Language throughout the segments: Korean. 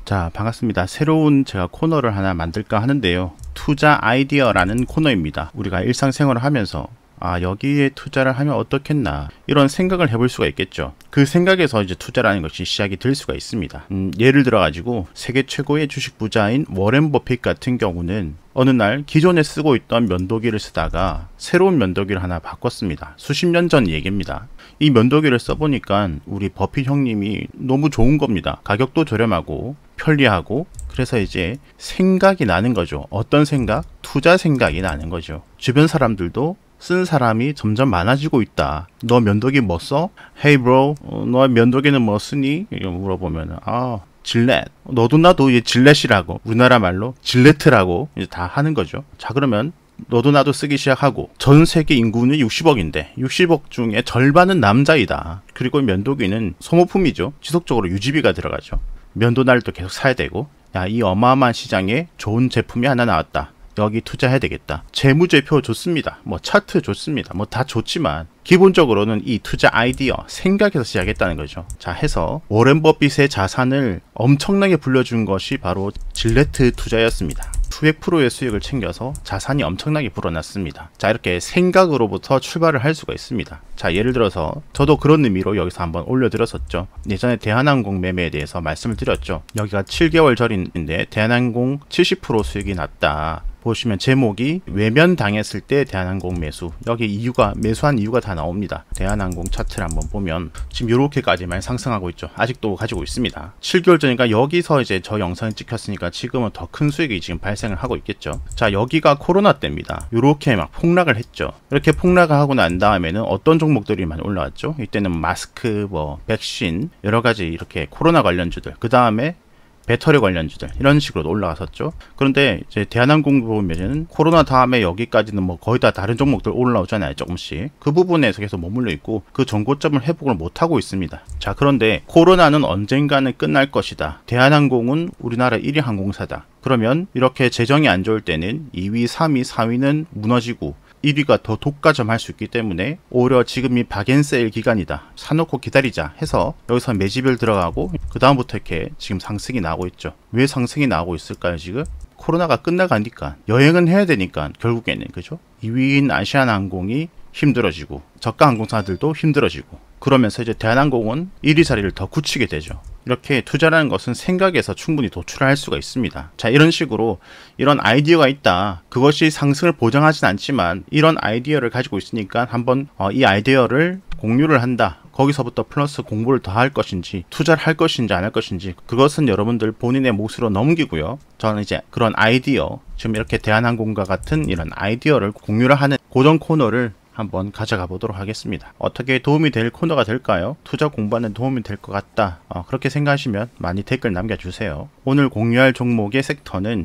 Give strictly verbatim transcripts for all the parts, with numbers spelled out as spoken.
자, 반갑습니다. 새로운 제가 코너를 하나 만들까 하는데요. 투자 아이디어라는 코너입니다. 우리가 일상생활을 하면서 아, 여기에 투자를 하면 어떻겠나 이런 생각을 해볼 수가 있겠죠. 그 생각에서 이제 투자라는 것이 시작이 될 수가 있습니다. 음, 예를 들어 가지고 세계 최고의 주식 부자인 워렌 버핏 같은 경우는 어느 날 기존에 쓰고 있던 면도기를 쓰다가 새로운 면도기를 하나 바꿨습니다. 수십 년 전 얘기입니다. 이 면도기를 써보니까 우리 버핏 형님이 너무 좋은 겁니다. 가격도 저렴하고 편리하고, 그래서 이제 생각이 나는 거죠. 어떤 생각? 투자 생각이 나는 거죠. 주변 사람들도 쓴 사람이 점점 많아지고 있다. 너 면도기 뭐 써? Hey bro, 어, 너 면도기는 뭐 쓰니? 이렇게 물어보면 아, 질렛. 너도 나도 이제 질렛이라고, 우리나라 말로 질레트라고 이제 다 하는 거죠. 자, 그러면 너도 나도 쓰기 시작하고, 전 세계 인구는 육십억인데 육십억 중에 절반은 남자이다. 그리고 면도기는 소모품이죠. 지속적으로 유지비가 들어가죠. 면도날도 계속 사야 되고, 야, 이 어마어마한 시장에 좋은 제품이 하나 나왔다. 여기 투자해야 되겠다. 재무제표 좋습니다. 뭐 차트 좋습니다. 뭐 다 좋지만 기본적으로는 이 투자 아이디어, 생각에서 시작했다는 거죠. 자, 해서 워렌 버핏의 자산을 엄청나게 불려준 것이 바로 질레트 투자였습니다. 수백 퍼센트의 수익을 챙겨서 자산이 엄청나게 불어났습니다. 자, 이렇게 생각으로부터 출발을 할 수가 있습니다. 자, 예를 들어서 저도 그런 의미로 여기서 한번 올려드렸었죠. 예전에 대한항공 매매에 대해서 말씀을 드렸죠. 여기가 칠 개월 전인데 대한항공 칠십 퍼센트 수익이 났다. 보시면 제목이 외면당했을 때 대한항공 매수, 여기 이유가, 매수한 이유가 다 나옵니다. 대한항공 차트를 한번 보면 지금 이렇게까지만 상승하고 있죠. 아직도 가지고 있습니다. 칠 개월 전이니까 여기서 이제 저 영상이 찍혔으니까 지금은 더 큰 수익이 지금 발생을 하고 있겠죠. 자, 여기가 코로나 때입니다. 이렇게 막 폭락을 했죠. 이렇게 폭락을 하고 난 다음에는 어떤 종목들이 많이 올라왔죠. 이때는 마스크, 뭐 백신, 여러 가지 이렇게 코로나 관련주들, 그 다음에 배터리 관련주들, 이런 식으로 올라갔었죠. 그런데 이제 대한항공 보면은 코로나 다음에 여기까지는 뭐 거의 다 다른 종목들 올라오잖아요. 조금씩 그 부분에서 계속 머물러 있고 그 전고점을 회복을 못하고 있습니다. 자, 그런데 코로나는 언젠가는 끝날 것이다. 대한항공은 우리나라 일 위 항공사다. 그러면 이렇게 재정이 안 좋을 때는 이 위, 삼 위, 사 위는 무너지고 일 위가 더 독과점할 수 있기 때문에 오히려 지금이 박앤세일 기간이다. 사놓고 기다리자 해서 여기서 매집을 들어가고 그 다음부터 이렇게 지금 상승이 나오고 있죠. 왜 상승이 나오고 있을까요? 지금 코로나가 끝나가니까, 여행은 해야 되니까 결국에는, 그죠? 이 위인 아시아나항공이 힘들어지고 저가 항공사들도 힘들어지고, 그러면서 이제 대한항공은 일 위 자리를 더 굳히게 되죠. 이렇게 투자라는 것은 생각에서 충분히 도출할 수가 있습니다. 자, 이런 식으로 이런 아이디어가 있다. 그것이 상승을 보장하진 않지만 이런 아이디어를 가지고 있으니까 한번 어, 이 아이디어를 공유를 한다. 거기서부터 플러스 공부를 더 할 것인지 투자를 할 것인지 안 할 것인지, 그것은 여러분들 본인의 몫으로 넘기고요. 저는 이제 그런 아이디어, 지금 이렇게 대한항공과 같은 이런 아이디어를 공유를 하는 고정 코너를 한번 가져가 보도록 하겠습니다. 어떻게 도움이 될 코너가 될까요? 투자 공부하는 도움이 될 것 같다. 어, 그렇게 생각하시면 많이 댓글 남겨주세요. 오늘 공유할 종목의 섹터는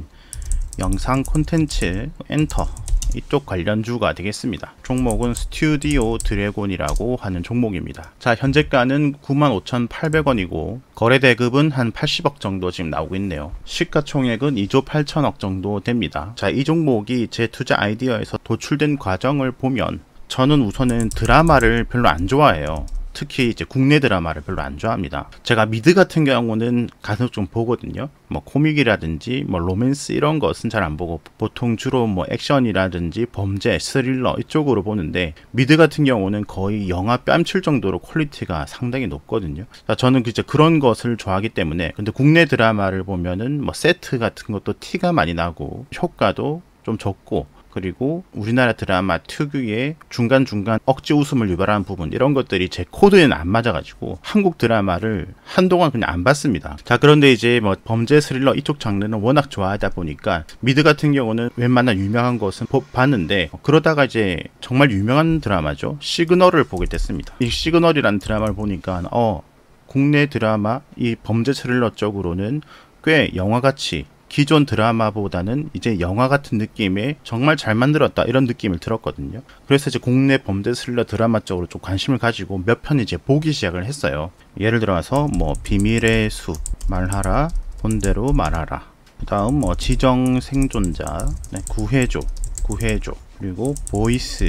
영상 콘텐츠, 엔터, 이쪽 관련주가 되겠습니다. 종목은 스튜디오 드래곤이라고 하는 종목입니다. 자, 현재가는 구만 오천팔백 원이고 거래대급은 한 팔십억 정도 지금 나오고 있네요. 시가총액은 이조 팔천억 정도 됩니다. 자, 이 종목이 제 투자 아이디어에서 도출된 과정을 보면 저는 우선은 드라마를 별로 안 좋아해요. 특히 이제 국내 드라마를 별로 안 좋아합니다. 제가 미드 같은 경우는 간혹 좀 보거든요. 뭐 코믹이라든지 뭐 로맨스 이런 것은 잘 안 보고 보통 주로 뭐 액션이라든지 범죄, 스릴러 이쪽으로 보는데, 미드 같은 경우는 거의 영화 뺨칠 정도로 퀄리티가 상당히 높거든요. 자, 저는 이제 그런 것을 좋아하기 때문에. 근데 국내 드라마를 보면은 뭐 세트 같은 것도 티가 많이 나고 효과도 좀 적고, 그리고 우리나라 드라마 특유의 중간중간 억지 웃음을 유발하는 부분, 이런 것들이 제 코드에는 안 맞아가지고 한국 드라마를 한동안 그냥 안 봤습니다. 자, 그런데 이제 뭐 범죄 스릴러 이쪽 장르는 워낙 좋아하다 보니까 미드 같은 경우는 웬만한 유명한 것은 봤는데, 그러다가 이제 정말 유명한 드라마죠, 시그널을 보게 됐습니다. 이 시그널이라는 드라마를 보니까 어 국내 드라마 이 범죄 스릴러 쪽으로는 꽤 영화같이, 기존 드라마보다는 이제 영화 같은 느낌의 정말 잘 만들었다, 이런 느낌을 들었거든요. 그래서 이제 국내 범죄 스릴러 드라마 쪽으로 좀 관심을 가지고 몇 편 이제 보기 시작을 했어요. 예를 들어서 뭐 비밀의 숲, 말하라, 본대로 말하라, 그 다음 뭐 지정 생존자, 네, 구해줘, 구해줘, 그리고 보이스,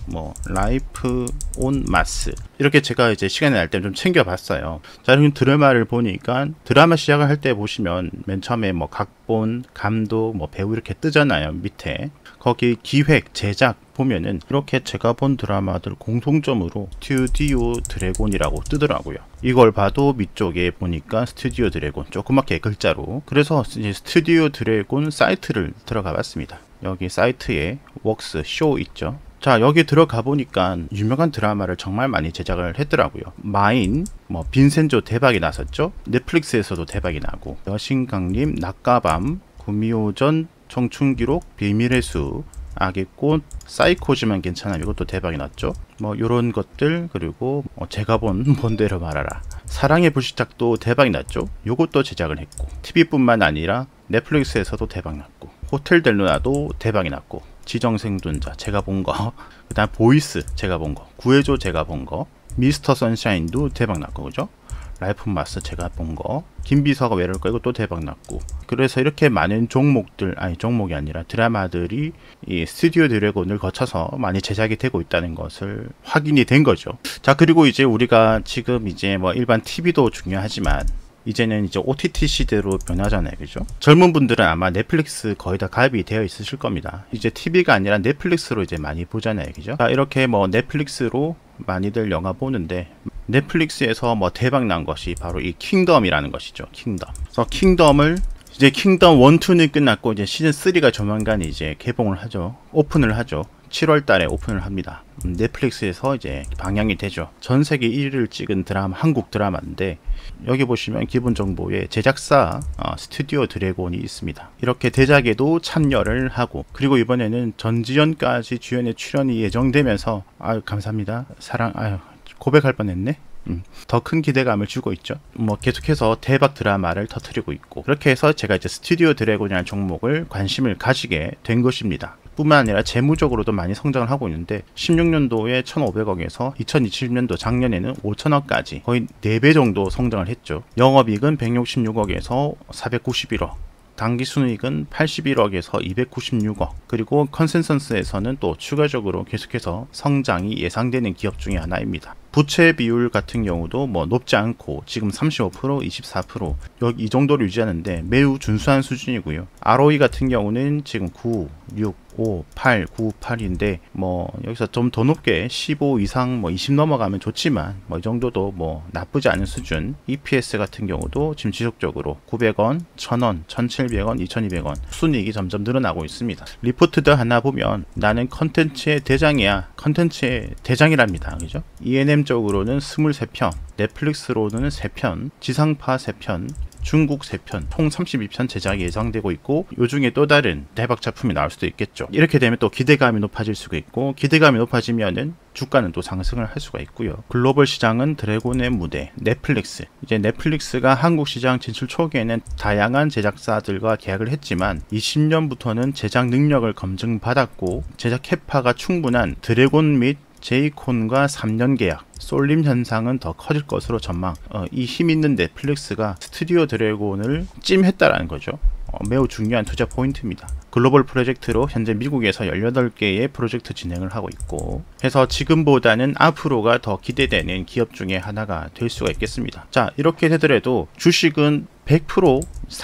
뭐 라이프 온 마스 이렇게 제가 이제 시간이 날 때 좀 챙겨봤어요. 자, 이런 드라마를 보니까 드라마 시작을 할 때 보시면 맨 처음에 뭐 각본, 감독, 뭐 배우 이렇게 뜨잖아요. 밑에 거기 기획, 제작 보면은 이렇게 제가 본 드라마들 공통점으로 스튜디오 드래곤이라고 뜨더라고요. 이걸 봐도 밑쪽에 보니까 스튜디오 드래곤 조그맣게 글자로, 그래서 이제 스튜디오 드래곤 사이트를 들어가 봤습니다. 여기 사이트에 웍스 쇼 있죠. 자, 여기 들어가 보니까 유명한 드라마를 정말 많이 제작을 했더라고요. 마인, 뭐 빈센조 대박이 났었죠. 넷플릭스에서도 대박이 나고, 여신강림, 낮과밤, 구미호전, 청춘기록, 비밀의 수, 악의 꽃, 사이코지만 괜찮아 이것도 대박이 났죠. 뭐 요런 것들, 그리고 뭐 제가 본 본대로 말하라, 사랑의 불시착도 대박이 났죠. 요것도 제작을 했고, 티비뿐만 아니라 넷플릭스에서도 대박 났고, 호텔 델 루나도 대박이 났고, 지정생존자 제가 본 거, 그 다음 보이스 제가 본 거, 구해줘 제가 본 거, 미스터 선샤인도 대박 났고, 그죠? 라이프 마스 제가 본 거, 김비서가 왜 이럴까 이것도 대박 났고, 그래서 이렇게 많은 종목들, 아니 종목이 아니라 드라마들이 이 스튜디오 드래곤을 거쳐서 많이 제작이 되고 있다는 것을 확인이 된 거죠. 자, 그리고 이제 우리가 지금 이제 뭐 일반 티비도 중요하지만 이제는 이제 오티티 시대로 변하잖아요. 그죠? 젊은 분들은 아마 넷플릭스 거의 다 가입이 되어 있으실 겁니다. 이제 티비가 아니라 넷플릭스로 이제 많이 보잖아요. 그죠? 자, 이렇게 뭐 넷플릭스로 많이들 영화 보는데, 넷플릭스에서 뭐 대박 난 것이 바로 이 킹덤이라는 것이죠. 킹덤. 그래서 킹덤을 이제 킹덤 일, 이는 끝났고 이제 시즌 삼가 조만간 이제 개봉을 하죠. 오픈을 하죠. 칠월 달에 오픈을 합니다. 음, 넷플릭스에서 이제 방영이 되죠. 전 세계 일 위를 찍은 드라마, 한국 드라마인데, 여기 보시면 기본 정보에 제작사 어, 스튜디오 드래곤이 있습니다. 이렇게 대작에도 참여를 하고, 그리고 이번에는 전지현까지 주연에 출연이 예정되면서, 아유 감사합니다. 사랑, 아유 고백할 뻔했네. 음, 더 큰 기대감을 주고 있죠. 뭐 계속해서 대박 드라마를 터뜨리고 있고, 그렇게 해서 제가 이제 스튜디오 드래곤이라는 종목을 관심을 가지게 된 것입니다. 뿐만 아니라 재무적으로도 많이 성장을 하고 있는데, 십육 년도에 천오백억에서 이천이십 년도 작년에는 오천억까지 거의 네 배 정도 성장을 했죠. 영업이익은 백육십육억에서 사백구십일억, 당기순이익은 팔십일억에서 이백구십육억, 그리고 컨센서스에서는 또 추가적으로 계속해서 성장이 예상되는 기업 중에 하나입니다. 부채 비율 같은 경우도 뭐 높지 않고 지금 삼십오 퍼센트, 이십사 퍼센트 여기 이 정도를 유지하는데 매우 준수한 수준이고요. 알오이 같은 경우는 지금 구, 육, 오, 팔, 구, 팔인데 뭐 여기서 좀 더 높게 십오 이상 뭐 이십 넘어가면 좋지만 뭐 이 정도도 뭐 나쁘지 않은 수준. 이피에스 같은 경우도 지금 지속적으로 구백원, 천원, 천칠백원, 이천이백원 순이익이 점점 늘어나고 있습니다. 리포트들 하나 보면 나는 컨텐츠의 대장이야, 컨텐츠의 대장이랍니다. 그죠? 이엔엠 쪽으로는 이십삼 편, 넷플릭스로는 세 편, 지상파 세 편, 중국 세 편, 총 삼십이 편 제작이 예상되고 있고, 요 중에 또 다른 대박 작품이 나올 수도 있겠죠. 이렇게 되면 또 기대감이 높아질 수가 있고, 기대감이 높아지면은 주가는 또 상승을 할 수가 있고요. 글로벌 시장은 드래곤의 무대, 넷플릭스. 이제 넷플릭스가 한국 시장 진출 초기에는 다양한 제작사들과 계약을 했지만 이십 년부터는 제작 능력을 검증받았고 제작 캐파가 충분한 드래곤 및 제이콘과 삼 년 계약, 쏠림 현상은 더 커질 것으로 전망. 어, 이 힘있는 넷플릭스가 스튜디오 드래곤을 찜했다라는 거죠. 어, 매우 중요한 투자 포인트입니다. 글로벌 프로젝트로 현재 미국에서 열여덟 개의 프로젝트 진행을 하고 있고, 해서 지금보다는 앞으로가 더 기대되는 기업 중에 하나가 될 수가 있겠습니다. 자, 이렇게 되더라도 주식은 백 퍼센트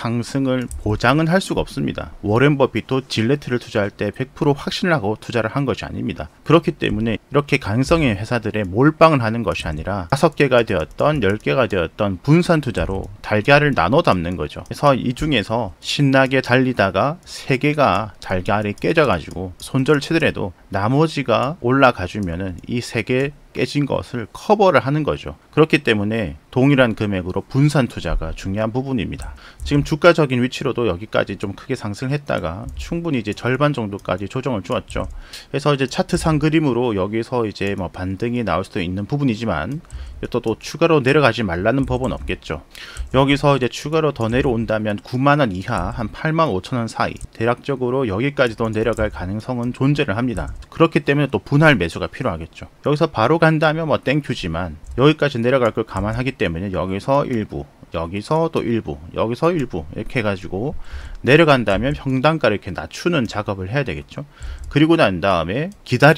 상승을 보장은 할 수가 없습니다. 워렌 버핏도 질레트를 투자할 때 백 퍼센트 확신을 하고 투자를 한 것이 아닙니다. 그렇기 때문에 이렇게 가능성의 회사들에 몰빵을 하는 것이 아니라 다섯 개가 되었던 열 개가 되었던 분산 투자로 달걀을 나눠 담는 거죠. 그래서 이 중에서 신나게 달리다가 세 개가 달걀이 깨져가지고 손절 치더라도 나머지가 올라가주면은 이 세 개 깨진 것을 커버를 하는 거죠. 그렇기 때문에 동일한 금액으로 분산 투자가 중요한 부분입니다. 지금 주가적인 위치로도 여기까지 좀 크게 상승했다가 충분히 이제 절반 정도까지 조정을 주었죠. 그래서 이제 차트상 그림으로 여기서 이제 뭐 반등이 나올 수도 있는 부분이지만 또 또 추가로 내려가지 말라는 법은 없겠죠. 여기서 이제 추가로 더 내려온다면 구만 원 이하 한 팔만 오천 원 사이, 대략적으로 여기까지도 내려갈 가능성은 존재를 합니다. 그렇기 때문에 또 분할 매수가 필요하겠죠. 여기서 바로 간다면 뭐 땡큐지만 여기까지 내려갈 걸 감안하기 때문에 여기서 일부, 여기서 또 일부, 여기서 일부 이렇게 해가지고 내려간다면 평단가를 이렇게 낮추는 작업을 해야 되겠죠. 그리고 난 다음에 기다림,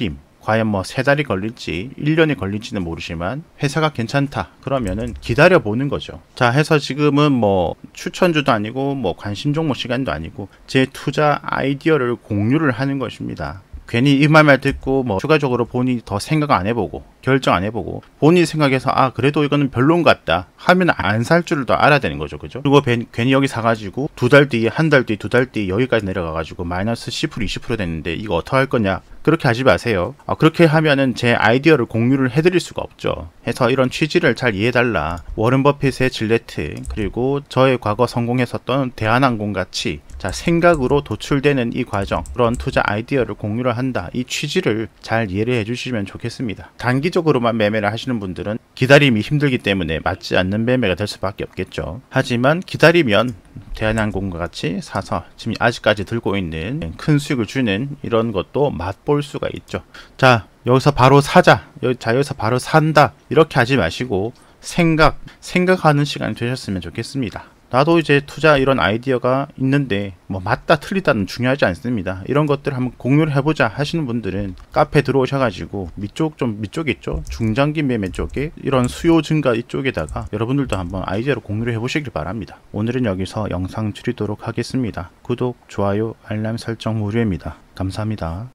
과연 뭐 세 달이 걸릴지 일 년이 걸릴지는 모르지만 회사가 괜찮다 그러면은 기다려 보는 거죠. 자 해서 지금은 뭐 추천주도 아니고 뭐 관심 종목 시간도 아니고 제 투자 아이디어를 공유를 하는 것입니다. 괜히 이 말만 듣고 뭐 추가적으로 본인이 더 생각 안 해보고 결정 안 해보고 본인이 생각해서 아 그래도 이거는 별론 것 같다 하면 안 살 줄을 더 알아야 되는 거죠. 그죠? 그리고 괜히 여기 사가지고 두 달 뒤에 한 달 뒤 두 달 뒤 여기까지 내려가가지고 마이너스 십 퍼센트 이십 퍼센트 됐는데 이거 어떻게 할 거냐 그렇게 하지 마세요. 아, 그렇게 하면은 제 아이디어를 공유를 해드릴 수가 없죠. 해서 이런 취지를 잘 이해해달라. 워런 버핏의 질레트 그리고 저의 과거 성공했었던 대한항공 같이 자 생각으로 도출되는 이 과정 그런 투자 아이디어를 공유를 한다. 이 취지를 잘 이해를 해주시면 좋겠습니다. 단기적으로만 매매를 하시는 분들은 기다림이 힘들기 때문에 맞지 않는 매매가 될 수밖에 없겠죠. 하지만 기다리면 대한항공과 같이 사서 지금 아직까지 들고 있는 큰 수익을 주는 이런 것도 맛볼 수가 있죠. 자 여기서 바로 사자 여기, 자 여기서 바로 산다 이렇게 하지 마시고 생각 생각하는 시간이 되셨으면 좋겠습니다. 나도 이제 투자 이런 아이디어가 있는데 뭐 맞다 틀리다는 중요하지 않습니다. 이런 것들을 한번 공유를 해보자 하시는 분들은 카페 들어오셔가지고 밑쪽 좀 밑쪽에 있죠. 중장기 매매 쪽에 이런 수요 증가 이쪽에다가 여러분들도 한번 아이디어를 공유를 해보시길 바랍니다. 오늘은 여기서 영상 줄이도록 하겠습니다. 구독, 좋아요, 알람 설정 무료입니다. 감사합니다.